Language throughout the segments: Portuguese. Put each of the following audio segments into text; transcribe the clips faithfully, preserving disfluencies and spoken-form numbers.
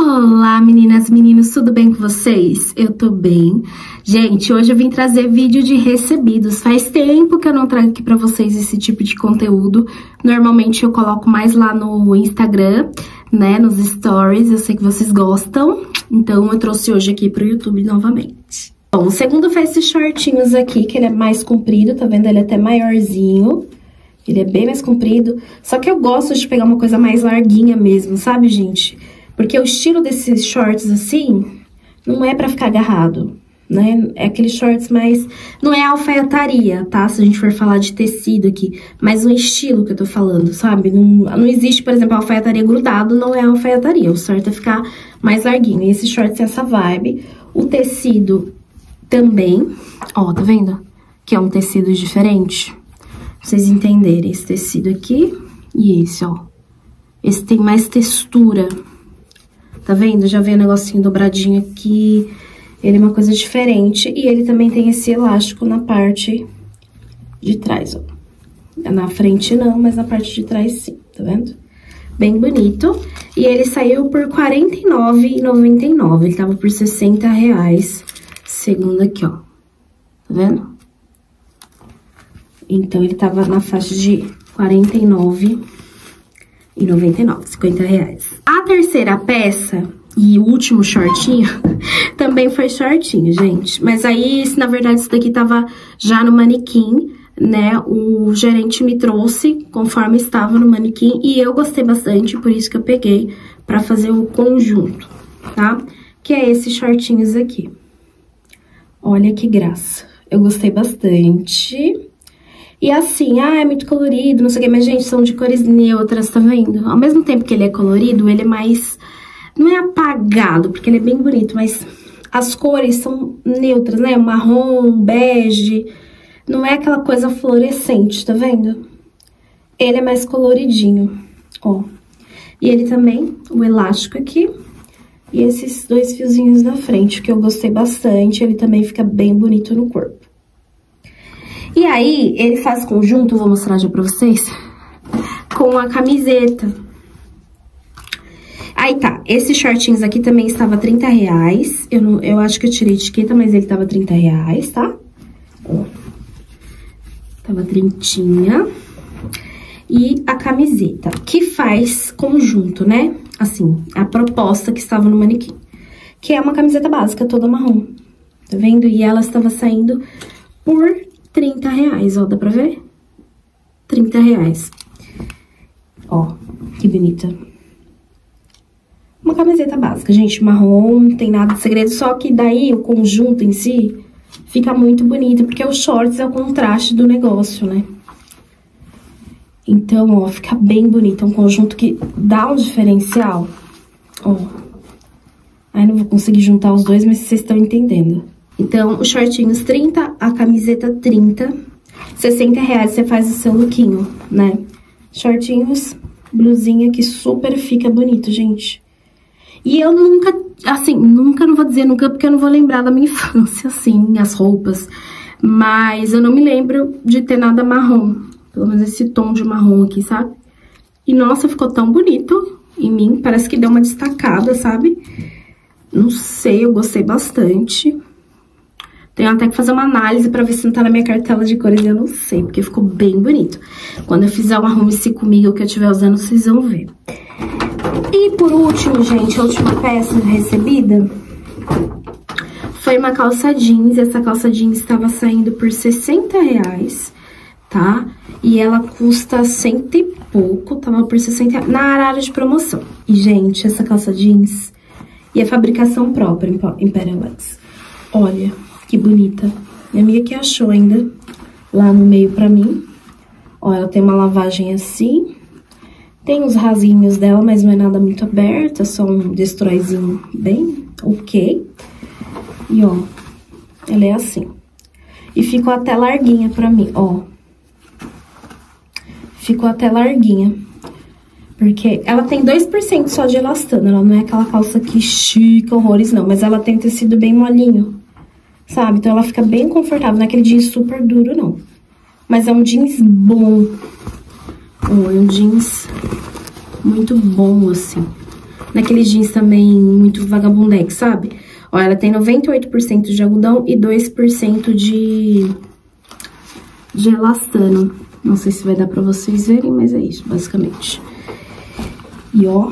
Olá, meninas, meninos, tudo bem com vocês? Eu tô bem. Gente, hoje eu vim trazer vídeo de recebidos. Faz tempo que eu não trago aqui pra vocês esse tipo de conteúdo. Normalmente eu coloco mais lá no Instagram, né, nos stories. Eu sei que vocês gostam, então eu trouxe hoje aqui pro YouTube novamente. Bom, o segundo foi esses shortinhos aqui, que ele é mais comprido, tá vendo? Ele é até maiorzinho. Ele é bem mais comprido. Só que eu gosto de pegar uma coisa mais larguinha mesmo, sabe, gente? Porque o estilo desses shorts, assim, não é pra ficar agarrado, né? É aqueles shorts mais... Não é alfaiataria, tá? Se a gente for falar de tecido aqui. Mas o estilo que eu tô falando, sabe? Não, não existe, por exemplo, alfaiataria grudado, não é alfaiataria. O certo é ficar mais larguinho. E esse short tem essa vibe. O tecido também. Ó, tá vendo? Que é um tecido diferente. Pra vocês entenderem, esse tecido aqui e esse, ó. Esse tem mais textura. Tá vendo? Já vem um negocinho dobradinho aqui. Ele é uma coisa diferente. E ele também tem esse elástico na parte de trás, ó. Na frente não, mas na parte de trás sim, tá vendo? Bem bonito. E ele saiu por quarenta e nove reais e noventa e nove centavos. Ele tava por sessenta reais. Segundo aqui, ó. Tá vendo? Então, ele tava na faixa de quarenta e nove reais e noventa e nove centavos, cinquenta reais. A terceira peça e o último shortinho também foi shortinho, gente. Mas aí, na verdade, isso daqui tava já no manequim, né? O gerente me trouxe conforme estava no manequim e eu gostei bastante, por isso que eu peguei pra fazer o conjunto, tá? Que é esses shortinhos aqui. Olha que graça. Eu gostei bastante. E assim, ah, é muito colorido, não sei o que, mas, gente, são de cores neutras, tá vendo? Ao mesmo tempo que ele é colorido, ele é mais... Não é apagado, porque ele é bem bonito, mas as cores são neutras, né? Marrom, bege, não é aquela coisa fluorescente, tá vendo? Ele é mais coloridinho, ó. E ele também, o elástico aqui, e esses dois fiozinhos na frente, que eu gostei bastante, ele também fica bem bonito no corpo. E aí, ele faz conjunto, vou mostrar já pra vocês, com a camiseta. Aí tá, esses shortinhos aqui também estava trinta reais. Eu, não, eu acho que eu tirei etiqueta, mas ele tava trinta reais, tá? Ó. Tava trintinha. E a camiseta, que faz conjunto, né? Assim, a proposta que estava no manequim. Que é uma camiseta básica, toda marrom. Tá vendo? E ela estava saindo por trinta reais, ó, dá pra ver? trinta reais. Ó, que bonita. Uma camiseta básica, gente, marrom, não tem nada de segredo, só que daí o conjunto em si fica muito bonito, porque os shorts é o contraste do negócio, né? Então, ó, fica bem bonito, é um conjunto que dá um diferencial, ó. Aí não vou conseguir juntar os dois, mas vocês estão entendendo. Então, os shortinhos trinta, a camiseta trinta, sessenta reais você faz o seu lookinho, né? Shortinhos, blusinha que super fica bonito, gente. E eu nunca, assim, nunca, não vou dizer nunca, porque eu não vou lembrar da minha infância, assim, as roupas. Mas eu não me lembro de ter nada marrom, pelo menos esse tom de marrom aqui, sabe? E, nossa, ficou tão bonito em mim, parece que deu uma destacada, sabe? Não sei, eu gostei bastante. Tenho até que fazer uma análise pra ver se não tá na minha cartela de cores, eu não sei, porque ficou bem bonito. Quando eu fizer um arrume-se comigo que eu estiver usando, vocês vão ver. E por último, gente, a última peça recebida foi uma calça jeans. Essa calça jeans estava saindo por sessenta reais, tá? E ela custa cento e pouco, tava por sessenta reais, na área de promoção. E, gente, essa calça jeans e a fabricação própria, Imperial Legs. Olha... Que bonita. Minha amiga que achou ainda lá no meio pra mim. Ó, ela tem uma lavagem assim. Tem os rasinhos dela, mas não é nada muito aberto. É só um destroyzinho bem ok. E, ó, ela é assim. E ficou até larguinha pra mim, ó. Ficou até larguinha. Porque ela tem dois por cento só de elastano. Ela não é aquela calça que estica horrores, não. Mas ela tem tecido bem molinho. Sabe? Então, ela fica bem confortável. Não é aquele jeans super duro, não. Mas é um jeans bom. Oh, é um jeans muito bom, assim. naqueles jeans também muito vagabundex, sabe? Ó, ela tem noventa e oito por cento de algodão e dois por cento de, de elastano. Não sei se vai dar pra vocês verem, mas é isso, basicamente. E ó...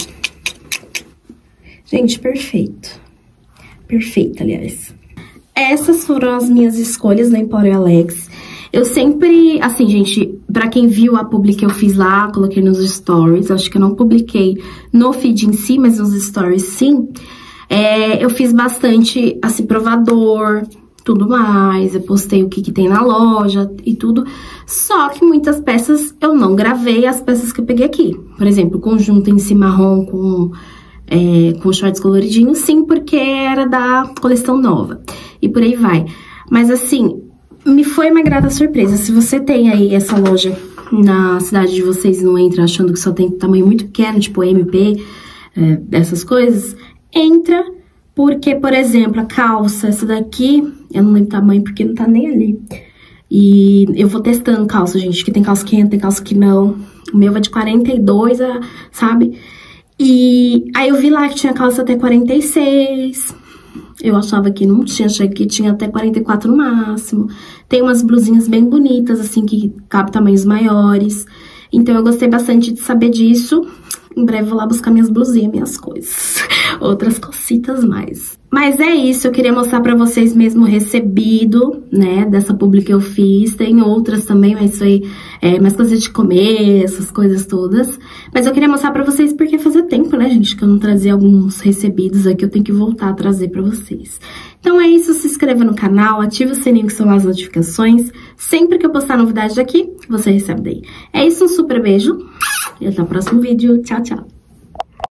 Gente, perfeito. Perfeito, aliás. Essas foram as minhas escolhas na Empório Alex. Eu sempre, assim, gente, pra quem viu a publi que eu fiz lá, coloquei nos stories, acho que eu não publiquei no feed em si, mas nos stories sim. É, eu fiz bastante, assim, provador, tudo mais, eu postei o que, que tem na loja e tudo. Só que muitas peças eu não gravei as peças que eu peguei aqui. Por exemplo, o conjunto em si marrom com, é, com shorts coloridinhos, sim, porque era da coleção nova. E por aí vai. Mas assim... Me foi uma grata surpresa. Se você tem aí essa loja na cidade de vocês e não entra achando que só tem tamanho muito pequeno, tipo M P, é, essas coisas, entra, porque, por exemplo, a calça, essa daqui, eu não lembro o tamanho porque não tá nem ali. E eu vou testando calça, gente, que tem calça que entra, tem calça que não. O meu vai de quarenta e dois, sabe? E aí eu vi lá que tinha calça até quarenta e seis... Eu achava que não tinha, achei que tinha até quarenta e quatro no máximo. Tem umas blusinhas bem bonitas, assim, que cabem tamanhos maiores. Então, eu gostei bastante de saber disso. Em breve, vou lá buscar minhas blusinhas, minhas coisas. Outras cositas mais. Mas é isso, eu queria mostrar pra vocês mesmo o recebido, né, dessa publi que eu fiz. Tem outras também, mas isso aí é mais coisa de comer, essas coisas todas. Mas eu queria mostrar pra vocês porque fazia tempo, né, gente, que eu não trazia alguns recebidos aqui, eu tenho que voltar a trazer pra vocês. Então é isso, se inscreva no canal, ative o sininho que são as notificações. Sempre que eu postar novidade aqui, você recebe daí. É isso, um super beijo e até o próximo vídeo. Tchau, tchau!